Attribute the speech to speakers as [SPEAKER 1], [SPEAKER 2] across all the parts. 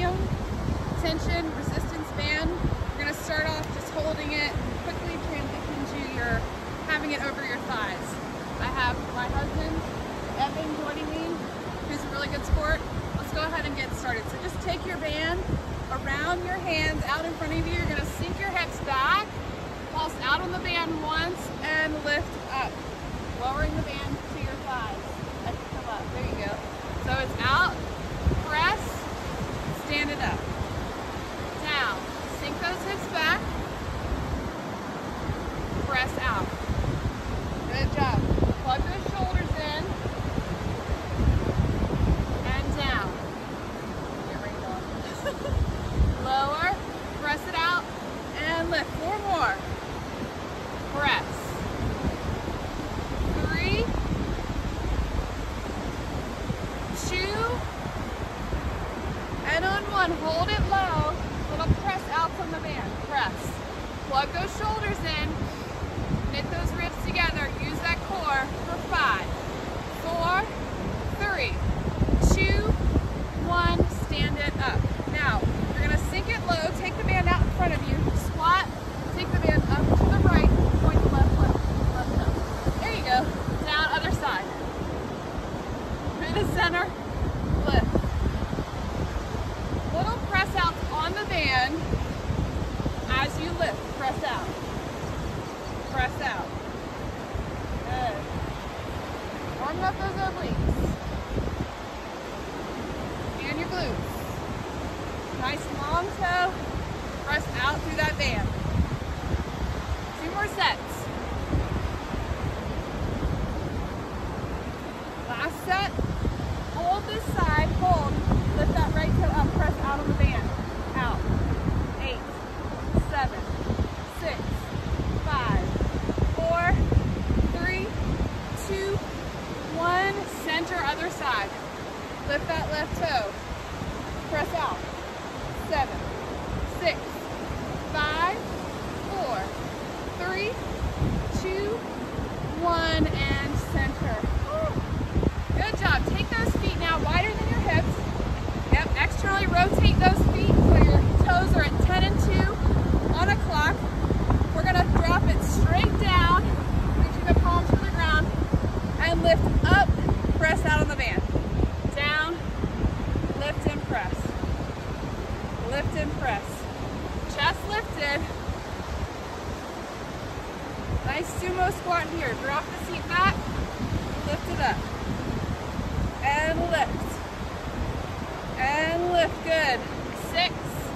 [SPEAKER 1] medium tension resistance band. You're going to start off just holding it and quickly transition to your having it over your thighs. I have my husband, Evan, joining me, who's a really good sport. Let's go ahead and get started. So just take your band around your hands out in front of you. You're going to sink your hips back, pulse out on the band once, and lift up, lowering the band to your thighs as you come up. There you go. So it's out, press, stand it up. Down, sink those hips back, press out. Good job. Plug those shoulders in, and down. Get ready to go. Lower, press it out, and lift. 4 more. Press. 3, 2, and on 1. Hold it low. Little press out from the band. Press. Plug those shoulders in. Knit those ribs together. Use that core for 5, 4, 3, 2, 1. Stand it up. Now, you're going to sink it low. Take the band out in front of you. Squat. Take the band up to the right. Point the left leg. Left toe. There you go. Down, other side. Through the center. Lift. Little press outs on the band as you lift. Press out. Press out. Good. Warming up those obliques. And your glutes. Nice long toe. Press out through that band. 2 more sets. Last set. Hold this side. Hold. Lift that right toe up. Press out on the band. Out. 8, 7, 6, 5, 4, 3, 2, 1. Center other side. Lift that left toe. Press out. 7, 6, 5, 4, 3, 2, 1, and center. Good job. Take those feet now wider than your hips. Yep, externally rotate those feet so your toes are at 10 and 2 on a clock. We're going to drop it straight down, reaching the palms to the ground, and lift up, press out on the band. Down, lift and press. Lift and press. Chest lifted. Nice sumo squat here. Drop the seat back, lift it up. And lift. And lift. Good. 6,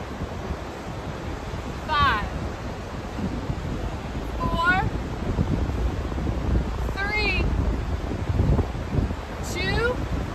[SPEAKER 1] 5, 4, 3, 2,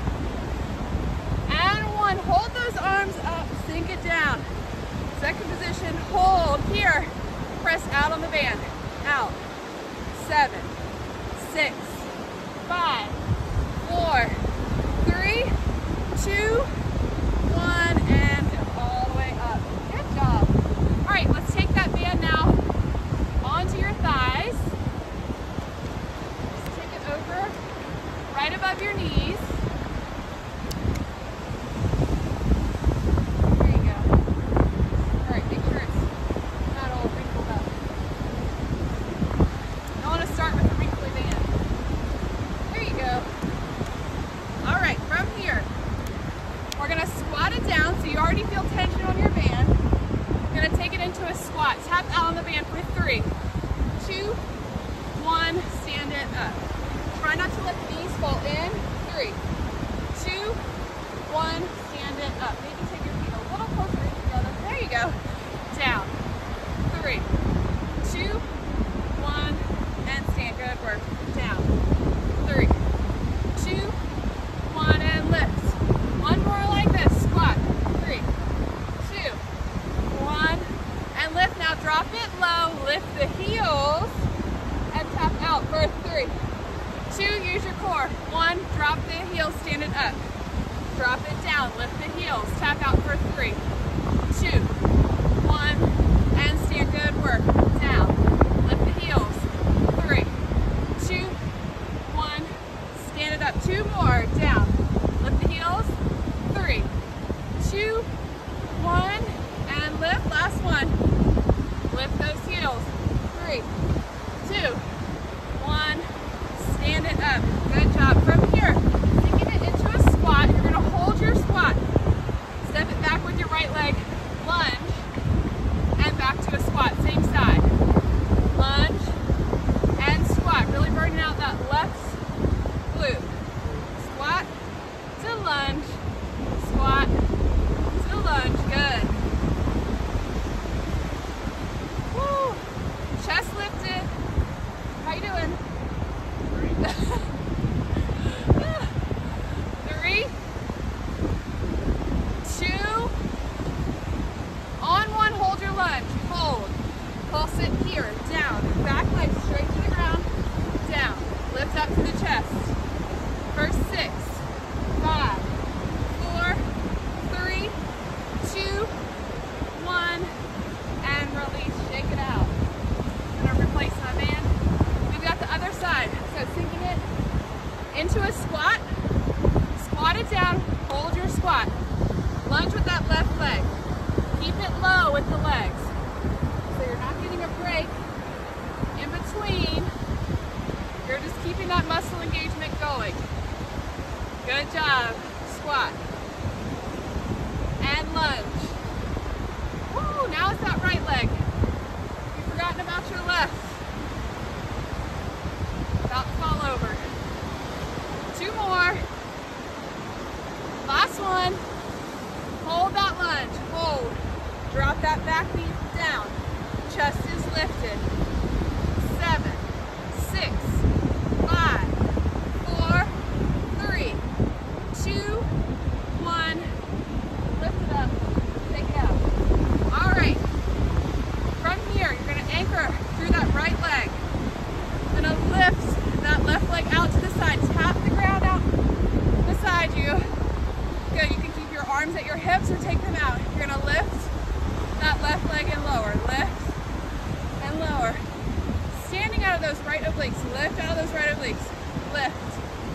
[SPEAKER 1] and 1. Hold those arms up. Sink it down. Second position. Hold. Here. Press out on the band. Out. 7, 6, 5, 4, 3, 2, 1, and come all the way up. Good job. All right, let's take that band now onto your thighs. Just take it over right above your knees. There you go. All right, make sure it's not all wrinkled up. I want to start with the wrinkly band. There you go. All right, from here, we're going to squat it down so you already feel tension on your band. We're going to take it into a squat. Tap out on the band for 3, 2, 1, stand it up. Try not to let the knees fall in. 3, 2, 1, stand it up. Maybe take your feet a little closer in together. There you go. Down. 3, 2, 1, and stand. Good work. Down. 3, 2, 1, and lift. 1 more like this. Squat. 3, 2, 1, and lift. Now drop it low. Lift the heels and tap out for 3, 2. Use your core. 1. Drop the heels. Stand it up. Drop it down. Lift the heels. Tap out for 3, 2, 1, and stand. Good work. Down. Lift the heels. 3, 2, 1. Stand it up. 2 more. Down. Lift the heels. 3, 2, squat. Lunge with that left leg. Keep it low with the legs. So you're not getting a break in between. You're just keeping that muscle engagement going. Good job. Squat. And lunge. Woo, now it's that right leg. You've forgotten about your left. About to fall over. 2 more. Last one. Hold that lunge. Hold. Drop that back knee down. Chest is lifted. 7, 6, 5, 4, 3, 2, 1. Lift it up. Take it out. All right. From here, you're going to anchor through that right leg. You're going to lift that left leg out to the side. Tap the ground out beside you. Good. You can keep your arms at your hips or take them out. You're going to lift that left leg and lower. Lift and lower. Standing out of those right obliques. Lift out of those right obliques. Lift.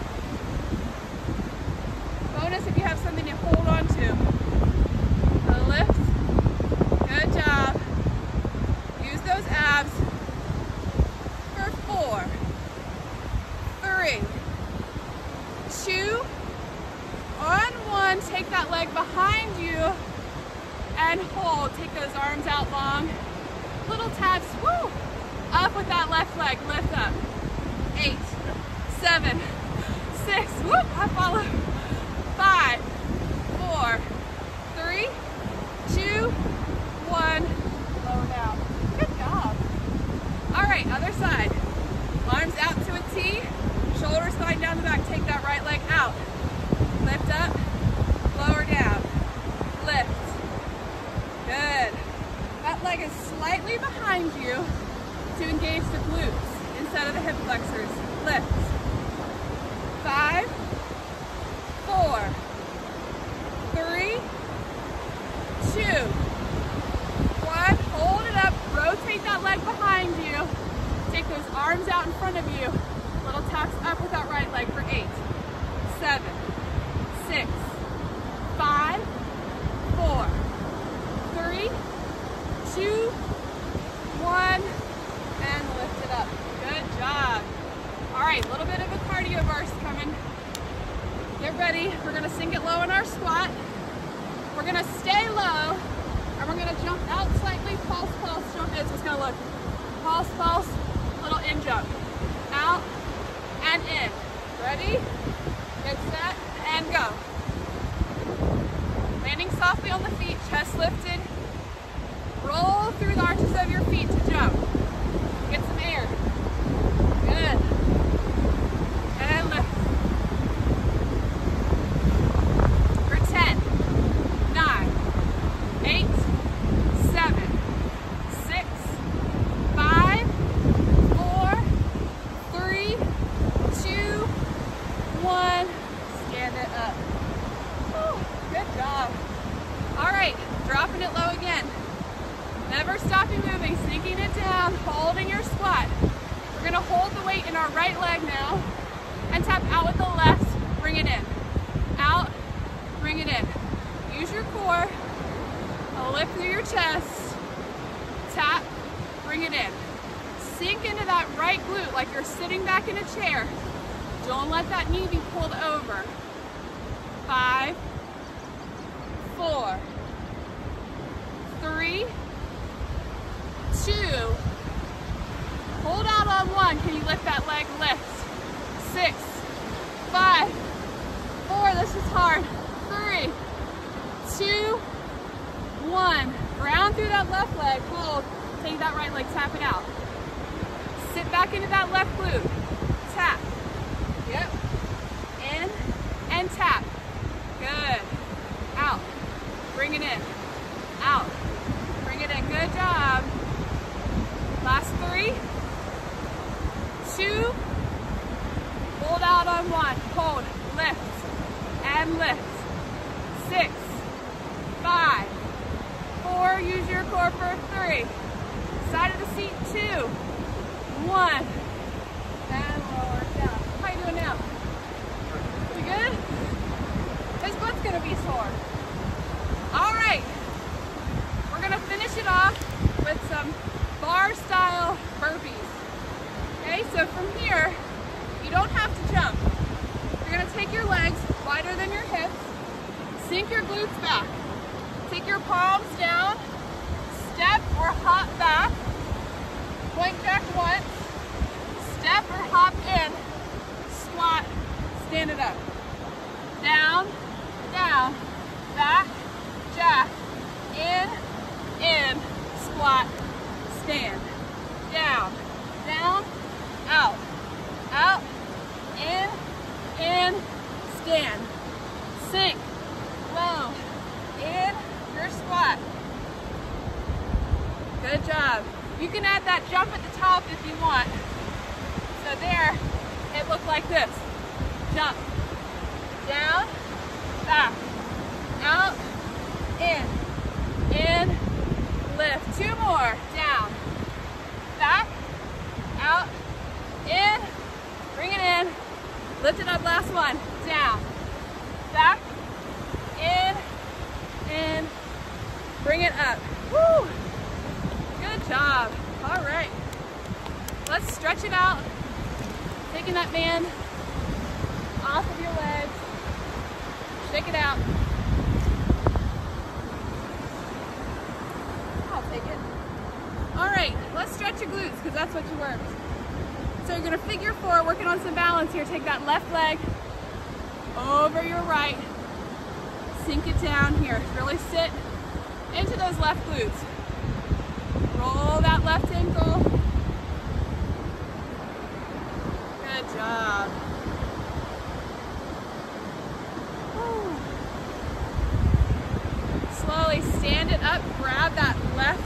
[SPEAKER 1] Bonus if you have something to hold on to. Lift. Good job. Use those abs for 4, 3, 2, on 1. Take that leg behind you and hold. Take those arms out long. Little taps. Woo! Up with that left leg. Lift up. 8, 7, 6. Woo! I follow. 5, 4, 3, 2, 1. Lower down. Good job. All right, other side. Arms out to a T. Shoulders slide down the back. Take that right leg out. Lift up. Lower down. Lift. Good. That leg is slightly behind you to engage the glutes instead of the hip flexors. Lift. 5, 4, 3, 2, 1. Hold it up. Rotate that leg behind you. Take those arms out in front of you. Little taps up with that right leg for 8, 7, 6, 5, 4, 3, 2, 1, and lift it up. Good job. All right, a little bit of a cardio burst coming. Get ready. We're gonna sink it low in our squat. We're gonna stay low, and we're gonna jump out slightly. Pulse, pulse, jump in. So it's gonna look pulse, pulse, little in jump. Out and in. Ready? Get set and go. Landing softly on the feet, chest lifted. Roll through the arches of your feet to jump. Get some air. Good. And lift. For 10, 9, 8, 7, 6, 5, 4, 3, 2, 1. Stand it up. Whew, good job. All right, dropping it low again. Never stopping moving, sinking it down, holding your squat. We're gonna hold the weight in our right leg now and tap out with the left, bring it in. Out, bring it in. Use your core, lift through your chest, tap, bring it in. Sink into that right glute like you're sitting back in a chair. Don't let that knee be pulled over. 5, 4, 3, 2, hold out on 1. Can you lift that leg? Lift. 6, 5, 4, this is hard. 3, 2, 1. Ground through that left leg, hold. Take that right leg, tap it out. Sit back into that left glute. Tap. Yep. In and tap. Good. Out. Bring it in. Out. Bring it in. Good job. Last 3, 2, hold out on 1, hold, lift, and lift. 6, 5, 4, use your core for 3, side of the seat 2, 1, and lower down. How you doing now? We good? His butt's gonna be burpees for. All right, we're gonna finish it off with some bar style burpees. Okay, so from here, you don't have to jump. You're gonna take your legs wider than your hips, sink your glutes back. Take your palms down, step or hop back, point back once, step or hop in, squat, stand it up. Down, down, back, jack, in, squat, stand. Down, down, out, out, in, stand. Sink, low, in, your squat. Good job. You can add that jump at the top if you want. So there, it looked like this. Jump. Down, back, out, in, lift. 2 more. Down, back, out, in, bring it in, lift it up, last one. Down, back, in, bring it up. Woo! Good job. All right. Let's stretch it out. Taking that band off of your legs. Shake it out. I'll take it. All right, let's stretch your glutes because that's what you worked. So you're gonna figure 4, working on some balance here. Take that left leg over your right. Sink it down here. Really sit into those left glutes. Roll that left ankle. Good job. Woo. Slowly stand it up, grab that left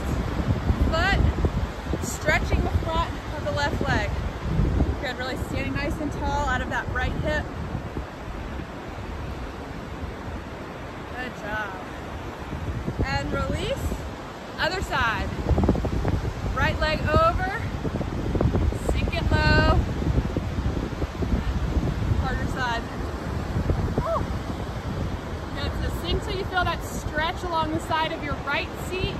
[SPEAKER 1] foot, stretching the front of the left leg. Good, really standing nice and tall out of that right hip. Good job. And release. Other side. Right leg over. Sink it low. Harder side. Woo. Good. So sink till you feel that stretch along the side of your right seat.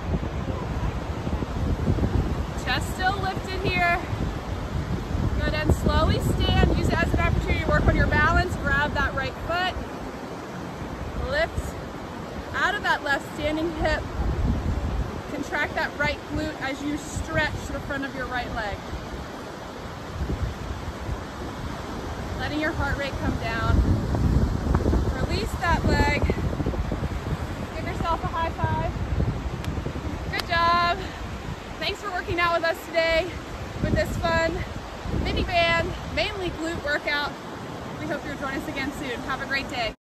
[SPEAKER 1] Chest still lifted here. Good. And slowly stand. Use it as an opportunity to work on your balance. Grab that right foot. Lift out of that left standing hip. Contract that right glute as you stretch the front of your right leg. Letting your heart rate come down. Release that leg. Give yourself a high five. Good job. Thanks for working out with us today with this fun mini band, mainly glute workout. We hope you'll join us again soon. Have a great day.